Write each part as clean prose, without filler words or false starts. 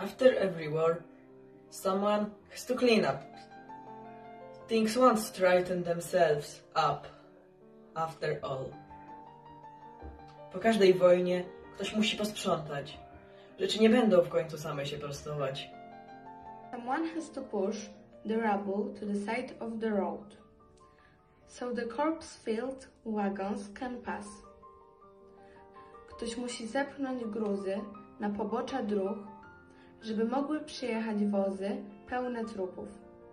After every war, someone has to clean up. Things won't straighten themselves up after all. Po każdej wojnie ktoś musi posprzątać. Rzeczy nie będą w końcu same się prostować. Someone has to push the rubble to the side of the road, so the corpse-filled wagons can pass. Ktoś musi zepchnąć gruzy na pobocza dróg, żeby mogły przyjechać wozy pełne trupów.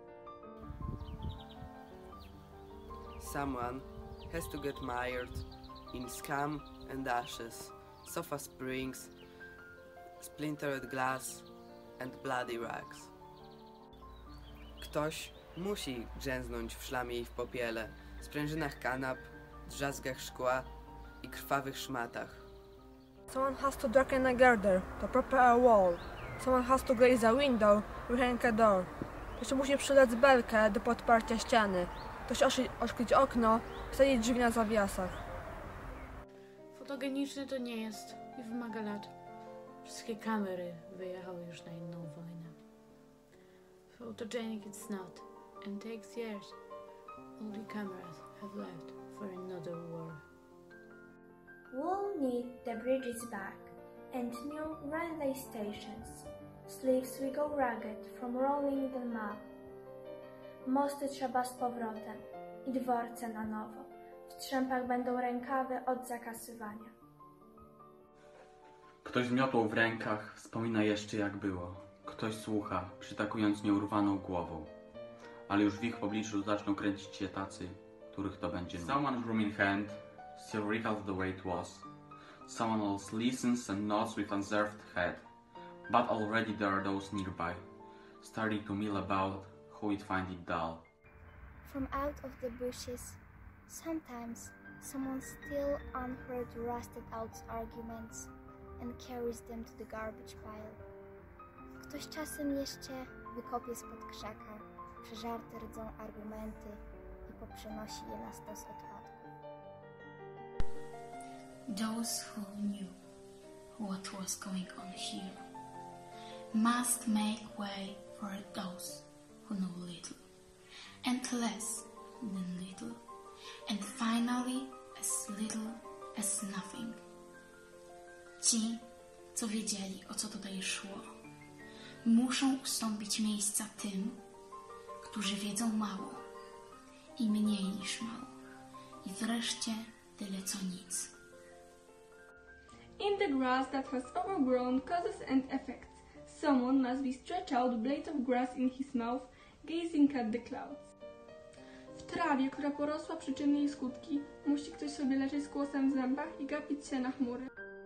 Someone has to get mired in scum and ashes, sofa springs, splintered glass and bloody rags. Ktoś musi grzęznąć w szlamie i w popiele, sprężynach kanap, drzazgach szkła i krwawych szmatach. Someone has to darken a girder to prepare a wall. Someone has to glaze a window, rehang a door. Ktoś musi przylec belkę do podparcia ściany. Ktoś oszklić okno, wsadzić drzwi na zawiasach. Fotogeniczny to nie jest i wymaga lat. Wszystkie kamery wyjechały już na inną wojnę. Photogenic it's not, and takes years. All the cameras have left for another war. We'll need the bridges back and new railway stations. Sleeves will go ragged from rolling them up. Mosty trzeba z powrotem i dworce na nowo. W strzępach będą rękawy od zakasywania. Ktoś z miotłą w rękach wspomina jeszcze jak było. Ktoś słucha, przytakując nieurwaną głową. Ale już w ich pobliczu zaczną kręcić się tacy, których to będzie nudno. Someone broom in hand still recalls the way it was. Someone else listens and nods with unserved head. But already there are those nearby, starting to mill about who would find it dull. From out of the bushes, sometimes someone still unheard rusted out arguments and carries them to the garbage pile. Ktoś czasem jeszcze wykopie spod krzaka przeżarte rdzą argumenty i poprzenosi je na stos odpadków. Those who knew what was going on here must make way for those who know little, and less than little, and finally as little as nothing. Ci, co wiedzieli, o co tutaj szło, muszą ustąpić miejsca tym, którzy wiedzą mało i mniej niż mało, i wreszcie tyle co nic. In the grass that has overgrown causes and effects, someone must be stretched out a blade of grass in his mouth, gazing at the clouds. W trawie, która porosła przyczyny i skutki, musi ktoś sobie leżeć z kłosem w zębach i gapić się na chmury.